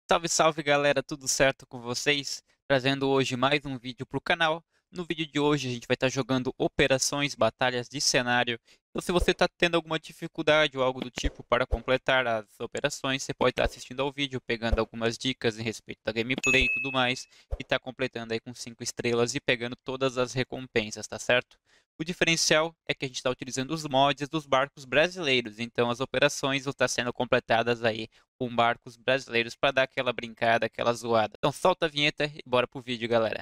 Salve, salve galera, tudo certo com vocês? Trazendo hoje mais um vídeo para o canal. No vídeo de hoje a gente vai estar jogando operações, batalhas de cenário. Então se você está tendo alguma dificuldade ou algo do tipo para completar as operações, você pode estar assistindo ao vídeo, pegando algumas dicas em respeito da gameplay e tudo mais. E tá completando aí com 5 estrelas e pegando todas as recompensas, tá certo? O diferencial é que a gente está utilizando os mods dos barcos brasileiros, então as operações vão estar sendo completadas aí com barcos brasileiros para dar aquela brincada, aquela zoada. Então solta a vinheta e bora pro vídeo, galera.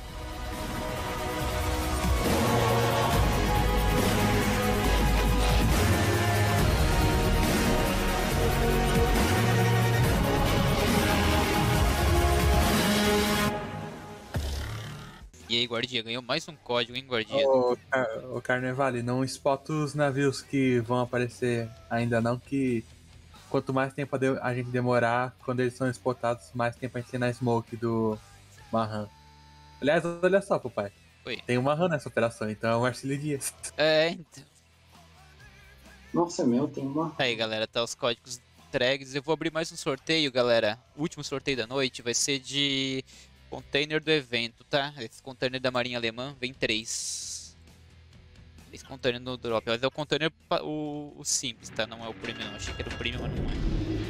E aí, guardia, ganhou mais um código, hein, guardia? Ô Carnevale, não spota os navios que vão aparecer ainda não, que quanto mais tempo a gente demorar, quando eles são spotados, mais tempo a gente tem na smoke do Marran. Aliás, olha só, papai. Oi. Tem um Marran nessa operação, então é o Marcílio Dias. Então. Nossa, é meu, tem uma. Aí, galera, tá os códigos entregues. Eu vou abrir mais um sorteio, galera. O último sorteio da noite vai ser de container do evento, tá? Esse container da Marinha Alemã vem 3. Esse container no drop. Mas é o container, o simples, tá? Não é o premium, não. Achei que era o premium, mas não é.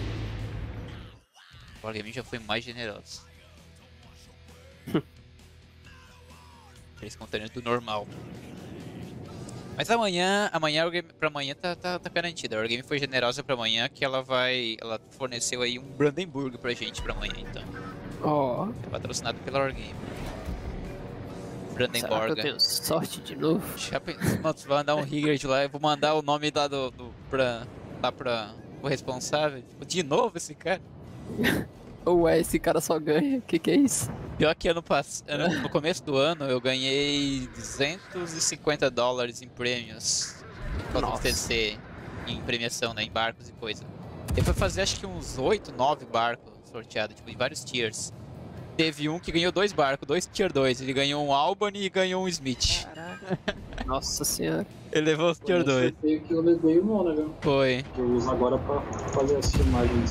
O Wargaming já foi mais generoso. 3 containers do normal. Mas amanhã pra amanhã tá garantida. A Wargaming foi generosa pra amanhã, que ela forneceu aí um Brandenburg pra gente pra amanhã, então. Ó. É patrocinado pela Wargaming. Brandenburg. Será que eu tenho sorte de novo? Mano, você vai mandar um Rigger de lá, eu vou mandar o nome lá pra o responsável. De novo esse cara? Ué, esse cara só ganha? Que é isso? Pior que no começo do ano eu ganhei $250 em prêmios para o TC em premiação, né, em barcos e coisa. Eu fui fazer acho que uns 8, 9 barcos sorteados, tipo, em vários tiers. Teve um que ganhou 2 barcos, 2 tier 2. Ele ganhou um Albany e ganhou um Smith. Caraca. Nossa senhora. Ele levou os tier 2. Eu que eu levei o Monaghan. Foi. Que eu uso agora pra fazer as filmagens.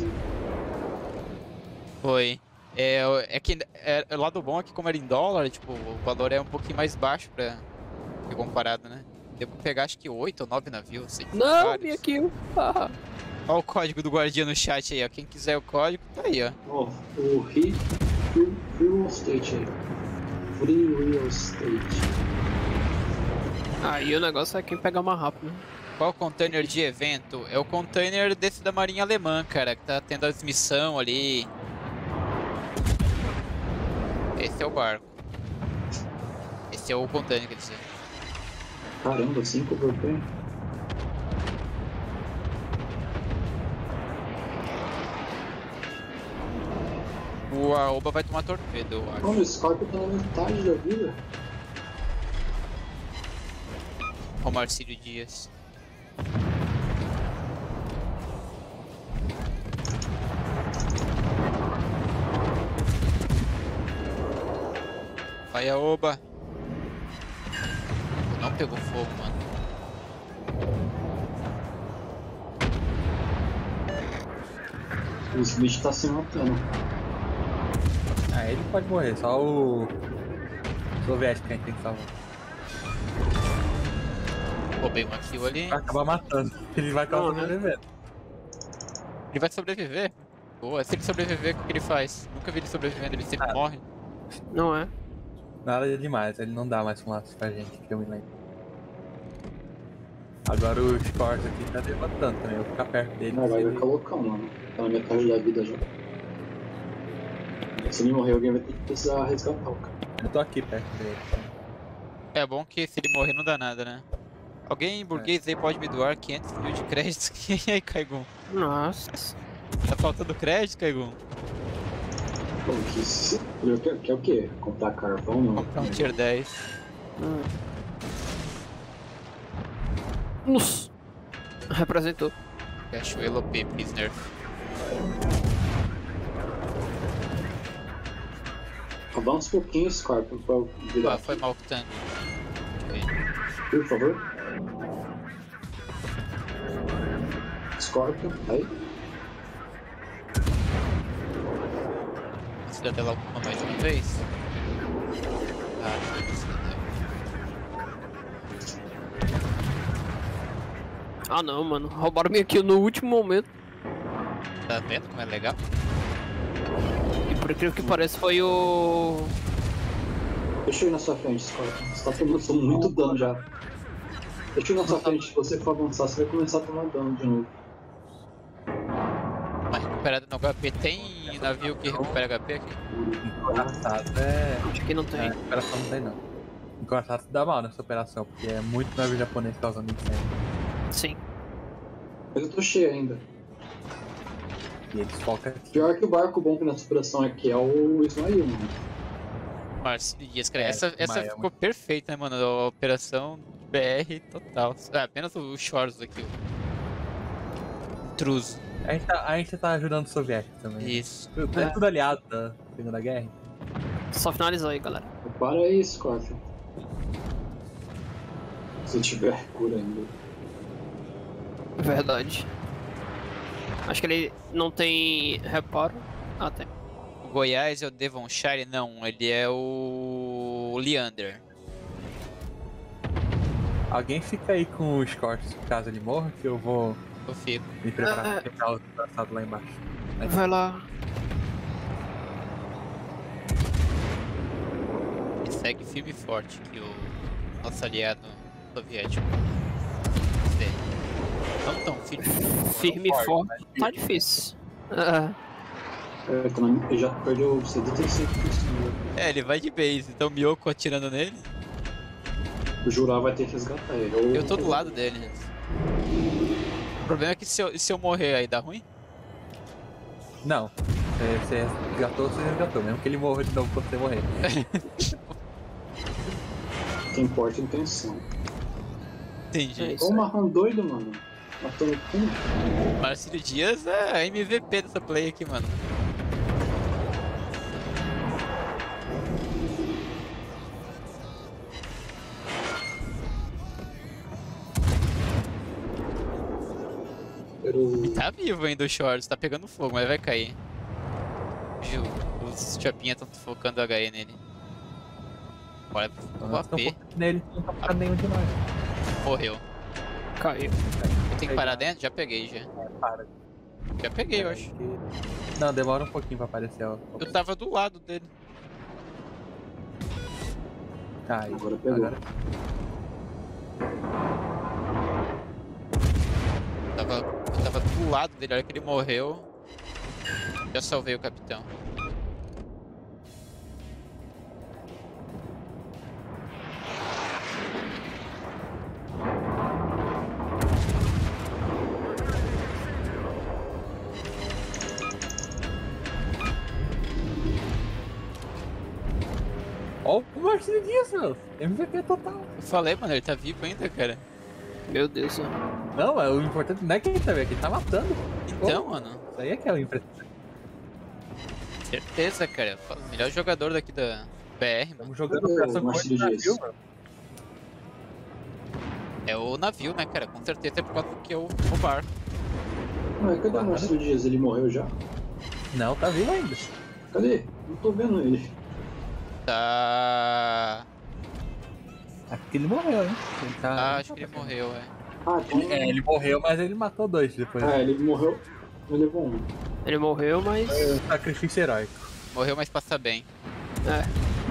Foi. O lado bom é que como era em dólar, tipo, o valor é um pouquinho mais baixo comparado, né? Deu pra pegar acho que 8 ou 9 navios, sei. Não, Vários. minha kill. Ah. Olha o código do guardiã no chat aí, ó. Quem quiser o código, tá aí, ó. Ó, o Free Real Estate aí. Free Real Estate. Aí o negócio é quem pega mais rápido, né? Qual container de evento? É o container desse da Marinha Alemã, cara, que tá tendo as missão ali. Esse é o barco. Esse é o container, quer dizer. Caramba, 5 por pé. O Aoba vai tomar torpedo, eu acho. Mano, o Scorpio tá na metade da vida. O Marcílio Dias. Vai, Aoba. Não pegou fogo, mano. O Smith tá se matando. Ah, ele pode morrer, só o soviético que a gente tem que salvar. Roubei uma kill ali. Vai acabar matando, ele vai acabar sobrevivendo. Ele vai sobreviver? Boa, se ele sobreviver, o que ele faz? Nunca vi ele sobrevivendo, ele sempre morre. Não é? Nada demais, ele não dá mais fumaça pra gente, que eu me lembro. Agora o Scorpion aqui tá levantando também, eu vou ficar perto dele. Não, vai colocar, mano. Tá na metade da vida já. Se ele morrer, alguém vai ter que precisar resgatar o cara. Eu tô aqui perto dele. É bom que se ele morrer não dá nada, né? Alguém burguês aí pode me doar 500 mil de créditos? E aí, Kaigun? Nossa. Tá faltando crédito, Kaigun? Pô, quer o quê? Comprar carvão? Não? Comprar um tier 10. Nossa. Representou. Cachoeiro P, prisoner. Avança um pouquinho, Scorpion, pra eu virar. Ah, foi mal que tanto. Por favor. Scorpion, aí. Cidadela mais uma vez? Ah não, mano. Roubaram minha kill no último momento. Tá vendo como é legal? E por incrível que pareça foi o... Deixa eu ir na sua frente, Scott. Você tá tomando muito dano já. Deixa eu ir na sua frente, se você for avançar, você vai começar a tomar dano de novo. Mas recuperada no HP, tem navio que recupera HP aqui? Encoraçado é. Acho que não tem. Operação não tem não. Encoraçado dá mal nessa operação, porque é muito navio japonês causando incêndio. Sim. Mas eu tô cheio ainda. E eles focam aqui. Pior que o barco bom que nessa operação aqui é o Ismael, mano. Marcelo Dias, cara, É, essa Maia, ficou perfeita, né, mano? A operação BR total. Ah, apenas o Shores aqui. O intruso. A gente tá ajudando os soviéticos também. Isso. É tudo aliado da Segunda Guerra. Só finalizou aí, galera. Para aí, Scott. Se tiver cura ainda. Verdade. Acho que ele não tem reparo. Ah, tem. O Goiás é o Devonshire? Não, ele é o Leander. Alguém fica aí com o Scott caso ele morra, que eu vou Eu fico. me preparar pra pegar o traçado lá embaixo. Vai lá. E segue firme e forte que o nosso aliado soviético. Não tão firme. Firme e forte. Tá difícil. Ah, Ele já perdeu 75%. É, ele vai de base, então o Miyoko atirando nele. O Jurá vai ter que resgatar ele. Eu tô do lado dele. O problema é que se eu morrer aí dá ruim? Não. Você resgatou. Mesmo que ele morra de novo quando você morrer. O que importa é a intenção. Entendi. É isso. Ô, Marrom doido, mano. Matando como? Marcelo Dias é MVP dessa play aqui, mano. Tá vivo ainda o Shorts, tá pegando fogo, mas vai cair. Viu? Os chapinhas estão focando o HE nele. Olha o AP. Nele não tá parando nenhum de nós. Morreu. caiu. Eu tenho que parar dentro? Já peguei já. Para. Já peguei, eu acho. Não, demora um pouquinho pra aparecer, ó. Eu tava do lado dele. Tá aí. Agora pegou. Eu tava do lado dele, a hora que ele morreu. Já salvei o capitão. Ó o Marcelo Dias, meu. MVP total. Eu falei, mano, ele tá vivo ainda, cara. Meu Deus. Não, o importante não é que ele tá vendo, é que ele tá matando. Então, mano, Isso aí é que é o impressionante. certeza, cara. O melhor jogador daqui da BR, mano. Estamos jogando Cadê o operação com Marcelo outro Dias? navio, mano. É o navio, né, cara? Com certeza é por causa do que eu o barco. Ué, cadê o Marcelo Dias? Ele morreu já? Não, tá vivo ainda. Cadê? Não tô vendo ele. Tá. Acho que ele morreu, hein? Ele tá... Ah, acho que ele morreu, é. Ah, então... Ele morreu, mas ele matou dois depois. Ah, ele morreu. Ele levou um. Ele morreu, mas... É um sacrifício heróico. Morreu, mas passa bem. É.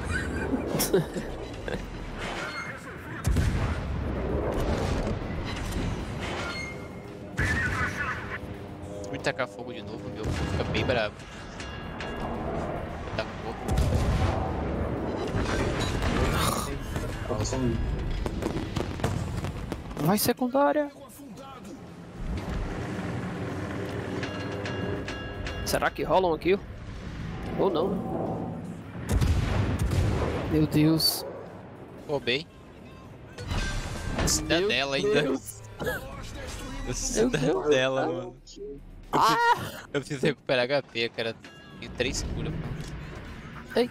Vou tacar fogo de novo, meu. Fica bem bravo. Tá com fogo. Passa um. Vai secundária. Será que rolam aqui? Ou não? Meu Deus. Roubei. Cidadela ainda. Cidadela, mano. Eu preciso recuperar HP, cara. Tenho 3 curas. Ei.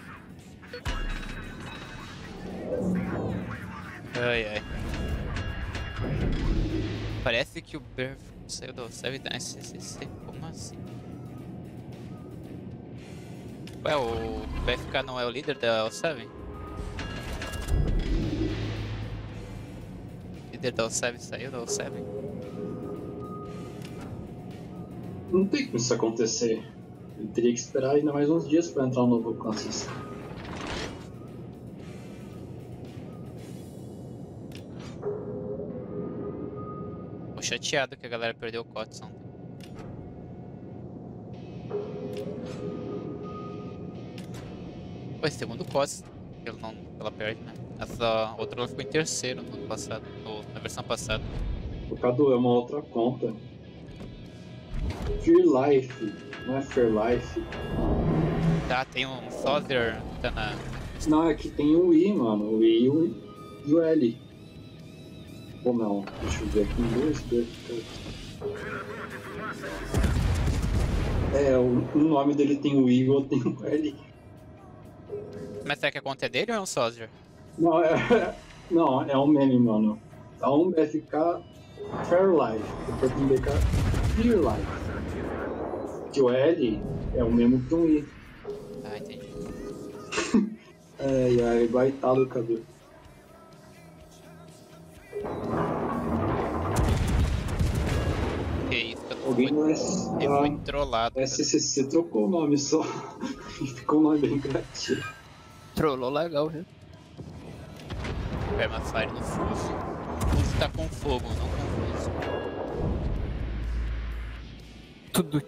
Ai, ai. Parece que o Berth saiu do serve da SCC. Como assim? Ué, o BFK não é o líder da L7? O líder da L7 saiu da L7? Não tem como isso acontecer. Eu teria que esperar ainda mais uns dias pra entrar um novo classista. Tô chateado que a galera perdeu o Cots ontem. Foi segundo Cots que ela perde, né? Essa outra ela ficou em terceiro no ano passado, na versão passada. O Cadu é uma outra conta. Fear Life, não é Fair Life. Tá, tem um Soldier que tá na. Não, é que tem o I, mano. O I e o L. Ou não, deixa eu ver aqui. Dois BFK. É, um nome dele tem o I e o outro tem o L. Mas será que a conta é dele ou é um Soldier? Não, não, é um meme, mano. Tá um BFK Fair Life, depois tem BK Fear Life. Que o L é o mesmo que um I. Ah, entendi. É baitado o cabelo. Que isso, eu Alguém fui, no eu fui trollado. Cara. SCC trocou o nome só. E ficou um nome bem criativo. Trollou legal, viu? Permafire no Fuso. O Fuso tá com fogo, não com Fuso. Tudo.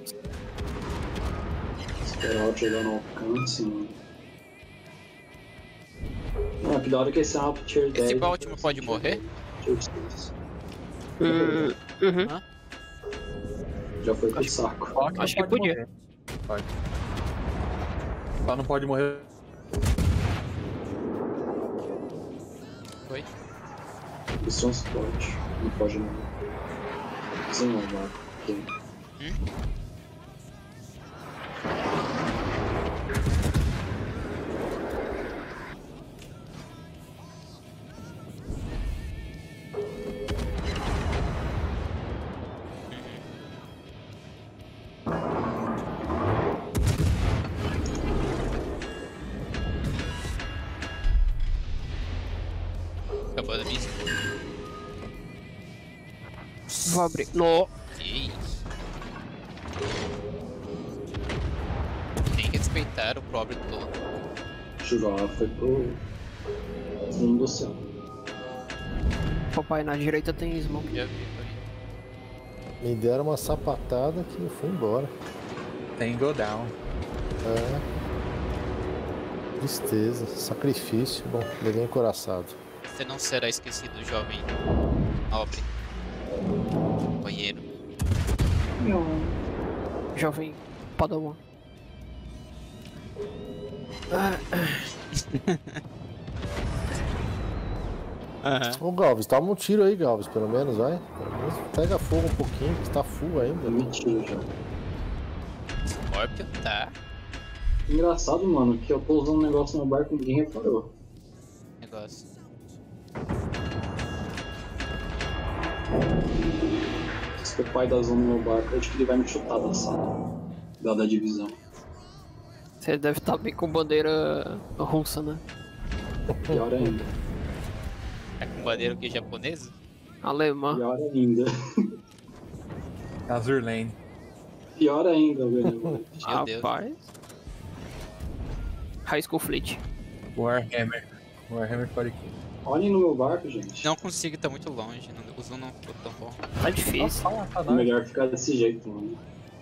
Esperar eu chegar no alcance, mano. Não, que da hora que esse é um tier 10. Esse Baltimore pode morrer? Tier 6. Uhum. Hã? Já foi pro saco. Rock Acho que pode podia. morrer. Pode. Só não pode morrer. Foi? Esse transporte. Não pode não. Isso não, mano. Ok. Acabou da missa. Vou abrir. No. Que isso? Tem que respeitar o pobre todo. Jurar foi pro fundo do céu. Papai na direita tem smoke. Já vi, foi. Me deram uma sapatada que foi embora. Tem go down. É. Tristeza, sacrifício. Bom, levei encoraçado. Você não será esquecido, jovem nobre. Banheiro. Jovem Padawan. Ô Galves, toma um tiro aí, Galves, pelo menos, vai. Pelo menos pega fogo um pouquinho, que tá full ainda. Mentira já. Scorpion tá. Engraçado, mano, que eu tô usando um negócio no barco e ninguém reparou. Negócio. Se o pai da zona no meu barco, eu acho que ele vai me chutar da sala. Dada a divisão. Você deve estar bem com bandeira russa, né? Pior ainda. É com bandeira que japonesa? Alemã. Pior ainda. Azur Lane. Pior ainda, velho. Meu Deus. Rapaz. High School Fleet. Warhammer. Warhammer 40k. Olhem no meu barco, gente. Não consigo, tá muito longe. Não, o zoom não ficou tão bom. Tá difícil. Fala pra É nós. melhor ficar desse jeito, mano.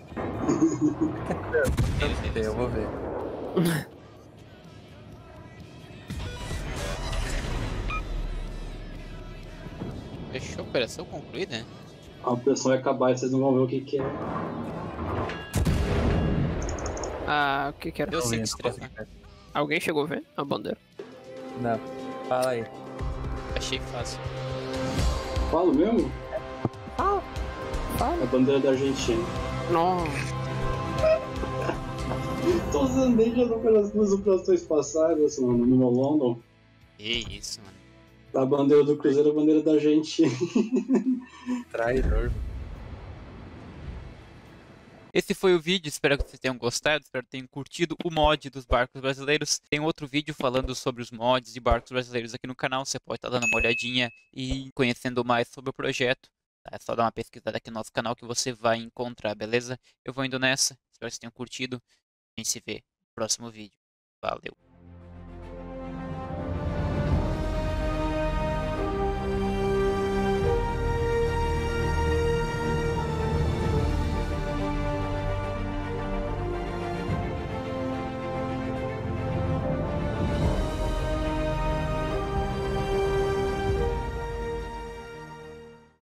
Eu vou ver. Fechou, operação concluída? A operação vai acabar e vocês não vão ver o que é. Ah, o que que era? Deu Tô 5 vendo, estrelas. tô conseguindo. Alguém chegou a ver a bandeira? Não. Fala aí. Achei fácil. Falo mesmo? Fala. A bandeira da Argentina. Nossa. Tô usando desde as duas operações passadas, mano, no London. Que isso, mano. A bandeira do Cruzeiro é a bandeira da Argentina. Traidor. Esse foi o vídeo, espero que vocês tenham gostado, espero que tenham curtido o mod dos barcos brasileiros. Tem outro vídeo falando sobre os mods de barcos brasileiros aqui no canal, você pode estar dando uma olhadinha e conhecendo mais sobre o projeto. Tá? É só dar uma pesquisada aqui no nosso canal que você vai encontrar, beleza? Eu vou indo nessa, espero que vocês tenham curtido. A gente se vê no próximo vídeo. Valeu!